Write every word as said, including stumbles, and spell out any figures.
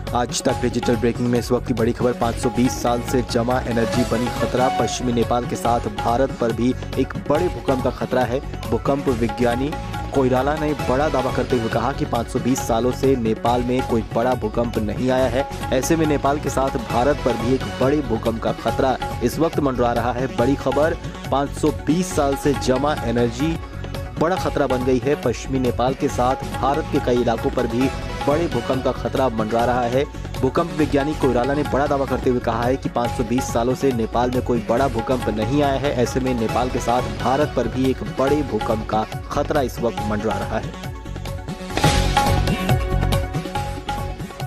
आज तक digital breaking में इस वक्त की बड़ी खबर। पाँच सौ बीस साल से जमा एनर्जी बनी खतरा। पश्चिमी नेपाल के साथ भारत पर भी एक बड़े भूकंप का खतरा है। भूकंप विज्ञानी कोइराला ने बड़ा दावा करते हुए कहा कि पाँच सौ बीस सालों से नेपाल में कोई बड़ा भूकंप नहीं आया है। ऐसे में नेपाल के साथ भारत पर भी एक बड़े भूकंप का खतरा इस वक्त मंडरा रहा है। बड़ी खबर, पाँच सौ बीस साल से जमा एनर्जी बड़ा खतरा बन गई है। पश्चिमी नेपाल के साथ भारत के कई इलाकों पर भी बड़े भूकंप का खतरा मंडरा रहा है। भूकंप विज्ञानी कोइराला ने बड़ा दावा करते हुए कहा है कि पाँच सौ बीस सालों से नेपाल में कोई बड़ा भूकंप नहीं आया है। ऐसे में नेपाल के साथ भारत पर भी एक बड़े भूकंप का खतरा इस वक्त मंडरा रहा है।